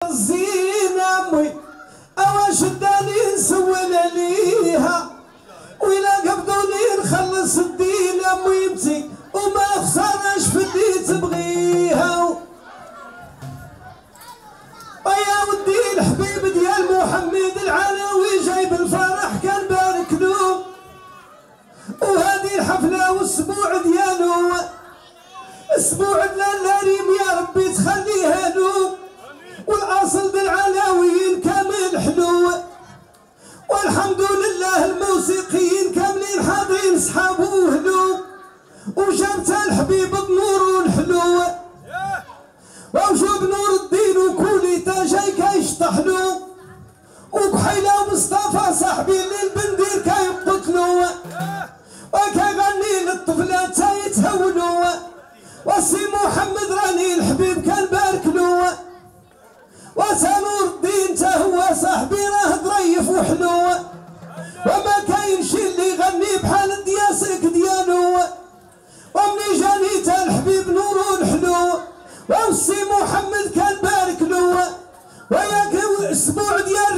الزينة امي اواش داني نسول عليها وإلا قبضوني نخلص الدين اميمتي وما خسرناش في اللي تبغيها. ويا ودي الحبيب ديال محمد العلوي جايب الفرح كان بارك له، وهذه الحفلة والاسبوع ديالو اسبوع الريم يا ربي تخليها له، والاصل بالعلاويين كامل حلو، والحمد لله الموسيقيين كاملين حاضرين صحابوه له، وجابت الحبيب بنور الحلو وشوف نور الدين وكوليتا جاي كيشطح له، وكحيله ومصطفى صاحبي اللي البندير كيقتلو، وكيغني للطفلات تيتهونو، وسي محمد راني الحبيب كان باركلو، وسنور الدين تا هو صاحبي راه ظريف وحلو، وما كاينش اللي يغني بحال الدياسك ديالو، ومني جاني تا الحبيب نور الحلو، وسي محمد كان باركلو، وياك الاسبوع ديالو